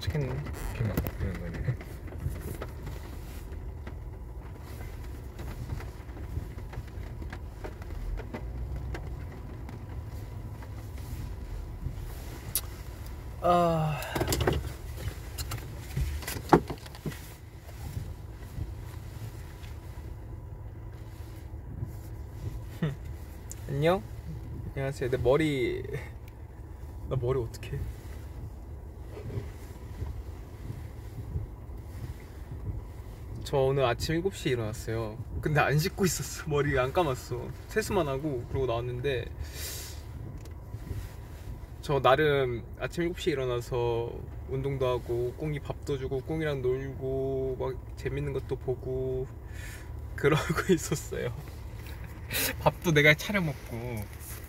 도착했네. 이렇게 막 바뀌는 거네. 아... 안녕? 안녕하세요. 내 머리... 나 머리 어떡해? 저 오늘 아침 7시에 일어났어요. 근데 안 씻고 있었어. 머리 안 감았어. 세수만 하고 그러고 나왔는데, 저 나름 아침 7시에 일어나서 운동도 하고 꽁이 밥도 주고 꽁이랑 놀고 막 재밌는 것도 보고 그러고 있었어요. 밥도 내가 차려 먹고.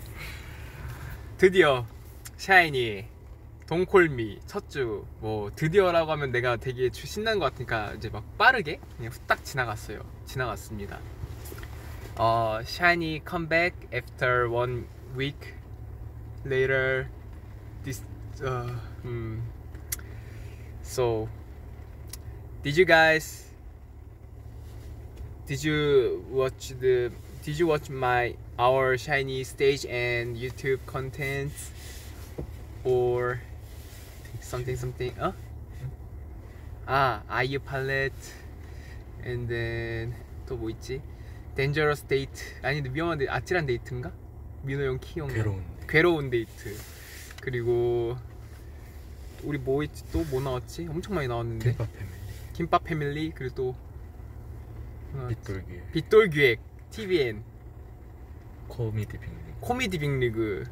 드디어 샤이니 동콜미 첫주, 뭐 드디어라고 하면 내가 되게 신난 것 같으니까 이제 막 빠르게 그냥 후딱 지나갔습니다. Shiny come back after 1 week later. This so did you watch our Shiny stage and YouTube content or something? IU palette and then 또 뭐 있지? Dangerous date, 아니 근데 위험한 데이트, 아찔한 데이트인가? 민호 형, 키 형 괴로운 데이트. 그리고 우리 뭐 있지? 또 뭐 나왔지? 엄청 많이 나왔는데. 김밥 패밀리. 그리고 또 빗돌기획 TVN 코미디 빅리그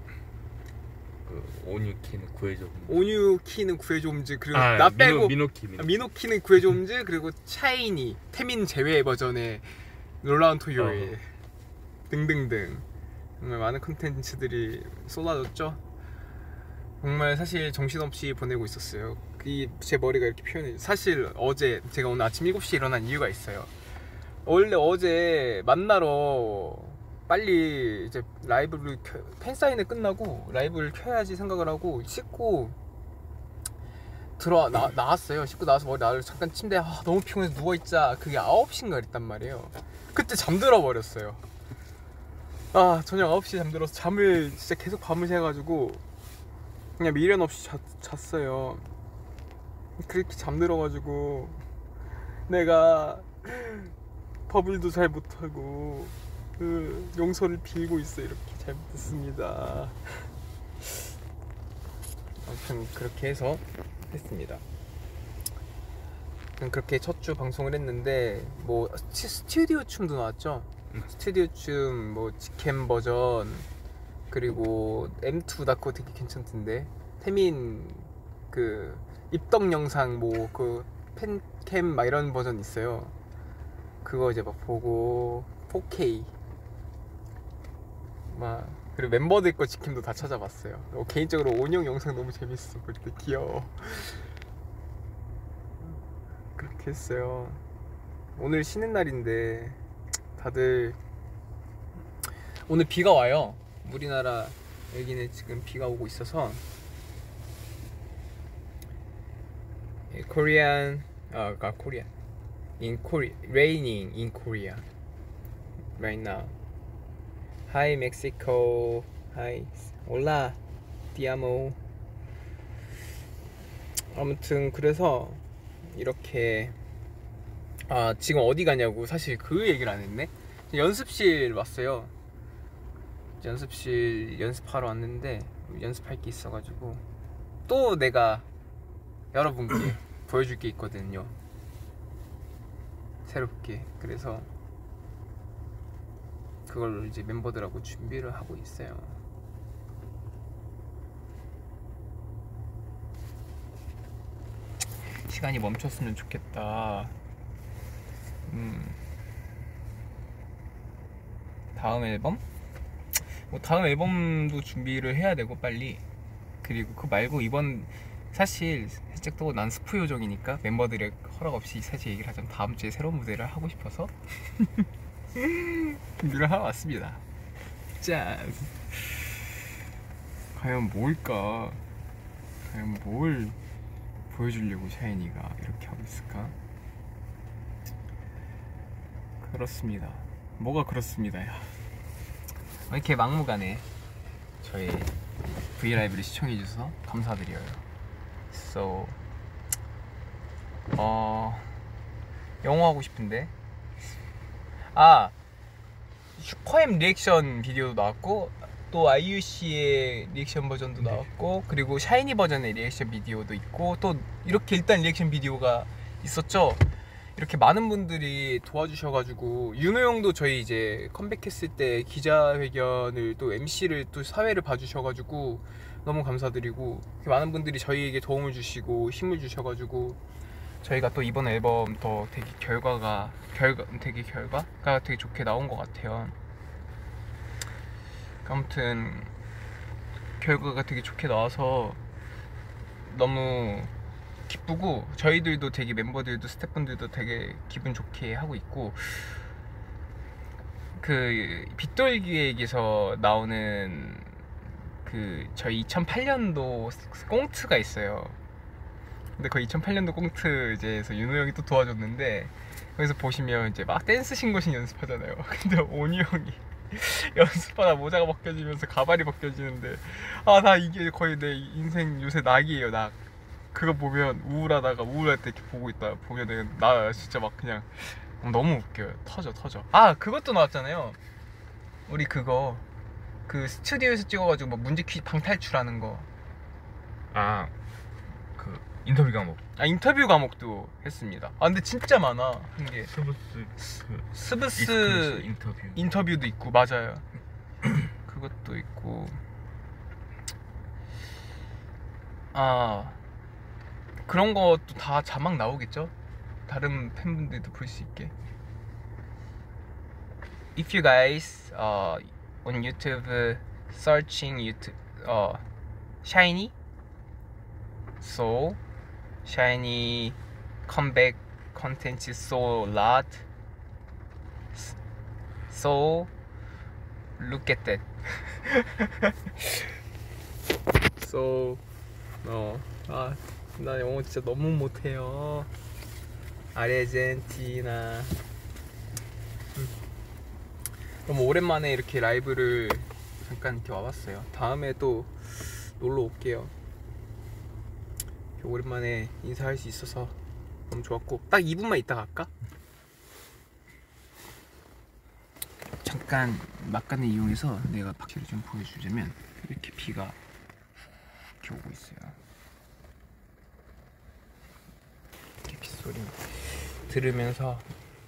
온유키는 구해줘옴즈. 그리고 나 빼고 민호키는 구해줘옴즈. 그리고 샤이니 태민 제외 버전의 놀라운 토요일 등등등 정말 많은 콘텐츠들이 쏟아졌죠. 정말 사실 정신없이 보내고 있었어요. 제 머리가 이렇게 표현해. 사실 어제 제가 오늘 아침 7시에 일어난 이유가 있어요. 원래 어제 만나러 빨리 이제 라이브를 팬사인회 끝나고 라이브를 켜야지 생각을 하고 씻고 나왔어요. 씻고 나와서 머리 나를 잠깐 침대에 너무 피곤해서 누워있자. 그게 9시인가 그랬단 말이에요. 그때 잠들어 버렸어요. 저녁 9시에 잠들어서 잠을 진짜 계속 밤을 새가지고 그냥 미련 없이 잤어요. 그렇게 잠들어가지고 내가 버블도 잘 못하고 용서를 빌고 있어. 이렇게 잘못했습니다. 아무튼 그렇게 해서 했습니다. 그렇게 첫 주 방송을 했는데 뭐 스튜디오 춤도 나왔죠. 스튜디오 춤 뭐 직캠 버전, 그리고 M2 나코 되게 괜찮던데. 태민 그 입덕 영상 뭐 그 팬캠 막 이런 버전 있어요. 그거 이제 막 보고 4K 막, 그리고 멤버들 거 직캠도 다 찾아봤어요. 개인적으로 온영 영상 너무 재밌어. 그때 귀여워. 그렇게 했어요. 오늘 쉬는 날인데 다들 오늘 비가 와요. 우리나라 여기는 지금 비가 오고 있어서 Korean raining in Korea right now. Hi Mexico. Hi. Hola. Te amo. 아무튼 그래서 이렇게 지금 어디 가냐고 사실 그 얘기를 안 했네. 연습실 왔어요. 연습실 연습하러 왔는데 연습할 게 있어가지고 또 내가 여러분께 보여줄 게 있거든요. 새롭게. 그래서 그걸 이제 멤버들하고 준비를 하고 있어요. 시간이 멈췄으면 좋겠다. 다음 앨범? 뭐 다음 앨범도 준비를 해야 되고 빨리. 그리고 그거 말고 이번 사실 살짝 또 난 스포 요정이니까 멤버들의 허락 없이 사실 얘기를 하자면 다음 주에 새로운 무대를 하고 싶어서 준비를 하러 왔습니다. 짠. 과연 뭘까? 과연 뭘 보여주려고 샤이니가 이렇게 하고 있을까? 그렇습니다. 뭐가 그렇습니다. 야. 이렇게 막무가내 저희 브이라이브를 시청해주셔서 감사드려요. So 영어 하고 싶은데 슈퍼엠 리액션 비디오도 나왔고 또 IUC의 리액션 버전도 나왔고 그리고 샤이니 버전의 리액션 비디오도 있고 또 이렇게 일단 리액션 비디오가 있었죠. 이렇게 많은 분들이 도와주셔가지고 윤호 형도 저희 이제 컴백했을 때 기자회견을 또 MC를 또 사회를 봐주셔가지고 너무 감사드리고 많은 분들이 저희에게 도움을 주시고 힘을 주셔가지고 저희가 또 이번 앨범 더 되게 결과가 되게 좋게 나온 것 같아요. 아무튼 결과가 되게 좋게 나와서 너무 기쁘고 저희들도 되게 멤버들도 스태프분들도 되게 기분 좋게 하고 있고 그 빗돌기획에서 나오는 그 저희 2008년도 꽁트가 있어요. 근데 그 2008년도 꽁트에서 윤호 형이 또 도와줬는데 거기서 보시면 이제 막 댄스 신고식 연습하잖아요. 근데 온유 형이 연습하다 모자가 벗겨지면서 가발이 벗겨지는데 나 이게 거의 내 인생 요새 낙이에요. 낙. 그거 보면 우울할 때 이렇게 보고 있다 보면은 나 진짜 막 그냥 너무 웃겨요. 터져. 그것도 나왔잖아요. 우리 그거 그 스튜디오에서 찍어가지고 뭐 문제 퀴즈 방탈출하는 거. 그 인터뷰 과목. 인터뷰 과목도 했습니다. 근데 진짜 많아 한 게. 스브스 인터뷰도 있고 맞아요. 그것도 있고 그런 것도 다 자막 나오겠죠? 다른 팬분들도 볼 수 있게. If you guys on YouTube searching YouTube Shiny, so Shiny comeback content is so lot, so look at that. So 나 영어 진짜 너무 못해요. 아르헨티나. 너무 오랜만에 이렇게 라이브를 잠깐 이렇게 와봤어요. 다음에 또 놀러 올게요. 오랜만에 인사할 수 있어서 너무 좋았고 딱 2분만 있다 갈까? 잠깐 막간을 이용해서 내가 밖을 좀 보여주자면 이렇게 비가 이렇게 오고 있어요. 이렇게 빗소리 들으면서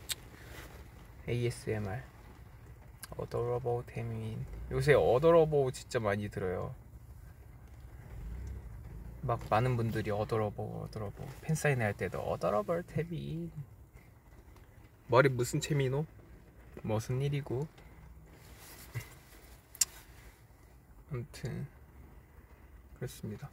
ASMR 어더러버 태민. 요새 어더러버 진짜 많이 들어요. 막 많은 분들이 어더러버 팬사인회 할 때도 어더러버 태민. 머리 무슨 채미노? 무슨 일이고. 아무튼 그렇습니다.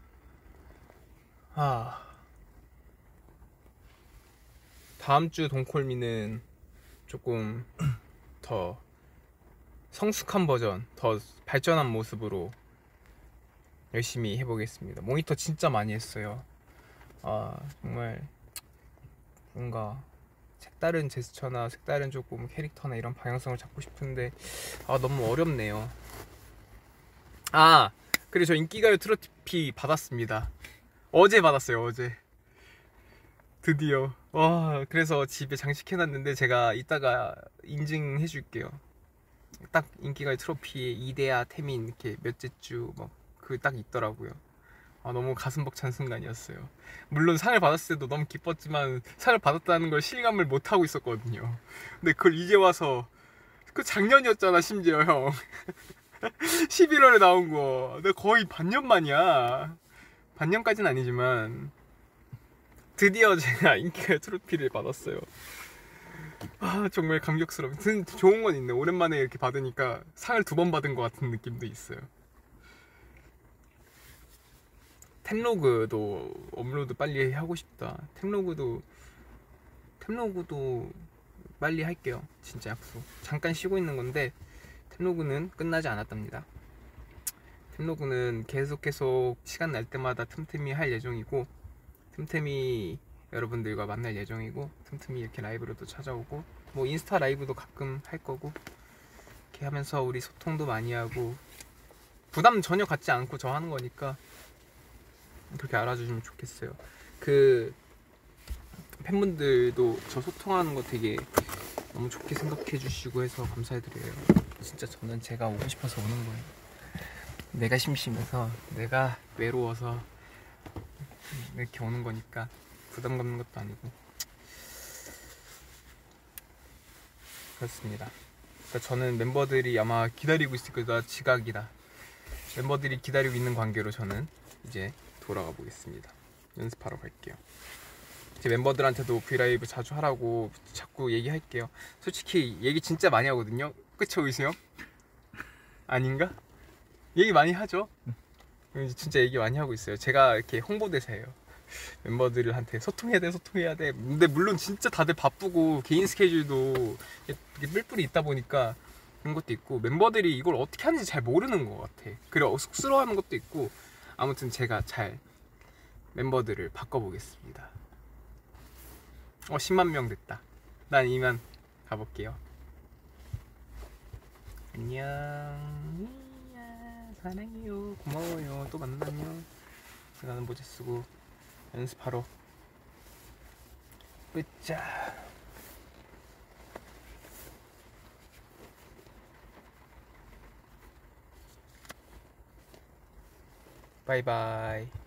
다음 주 동콜미는 조금 더 성숙한 버전, 더 발전한 모습으로 열심히 해보겠습니다. 모니터 진짜 많이 했어요. 정말 뭔가 색다른 제스처나 색다른 조금 캐릭터나 이런 방향성을 잡고 싶은데 너무 어렵네요. 그리고 저 인기가요 트로피 받았습니다. 어제 받았어요. 어제 드디어. 그래서 집에 장식해놨는데 제가 이따가 인증해 줄게요. 딱 인기가요 트로피에 이데아 태민 이렇게 몇째 주 막 그 딱 있더라고요. 너무 가슴 벅찬 순간이었어요. 물론 상을 받았을 때도 너무 기뻤지만 상을 받았다는 걸 실감을 못 하고 있었거든요. 근데 그걸 이제 와서, 그 작년이었잖아 심지어 형. 11월에 나온 거. 내가 거의 반년 만이야. 반년까지는 아니지만 드디어 제가 인기가요 트로피를 받았어요. 정말 감격스러워. 좋은 건 있네. 오랜만에 이렇게 받으니까 상을 2번 받은 것 같은 느낌도 있어요. 템로그도 업로드 빨리 하고 싶다. 템로그도 빨리 할게요. 진짜 약속. 잠깐 쉬고 있는 건데 템로그는 끝나지 않았답니다. 템로그는 계속 시간 날 때마다 틈틈이 할 예정이고, 틈틈이 여러분들과 만날 예정이고, 틈틈이 이렇게 라이브로도 찾아오고, 뭐 인스타 라이브도 가끔 할 거고, 이렇게 하면서 우리 소통도 많이 하고, 부담 전혀 갖지 않고 저 하는 거니까 그렇게 알아주시면 좋겠어요. 그 팬분들도 저 소통하는 거 되게 너무 좋게 생각해 주시고 해서 감사해드려요. 진짜 저는 제가 오고 싶어서 오는 거예요. 내가 심심해서, 내가 외로워서 이렇게 오는 거니까 부담 갖는 것도 아니고. 그렇습니다. 그러니까 저는 멤버들이 아마 기다리고 있을 거예요. 나 지각이다. 멤버들이 기다리고 있는 관계로 저는 이제 돌아가 보겠습니다. 연습하러 갈게요. 제 멤버들한테도 브이라이브 자주 하라고 자꾸 얘기할게요. 솔직히 얘기 진짜 많이 하거든요. 그쵸, 의수 형? 아닌가? 얘기 많이 하죠? 진짜 얘기 많이 하고 있어요. 제가 이렇게 홍보대사예요. 멤버들한테 소통해야 돼. 근데 물론 진짜 다들 바쁘고 개인 스케줄도 이렇게 뿔뿔이 있다 보니까 그런 것도 있고, 멤버들이 이걸 어떻게 하는지 잘 모르는 것 같아. 그리고 쑥스러워하는 것도 있고. 아무튼 제가 잘 멤버들을 바꿔보겠습니다. 10만 명 됐다. 난 이만 가볼게요. 안녕. 사랑해요. 고마워요. 또 만나요. 나는 모자 쓰고 연습하러 으짜. 바이바이.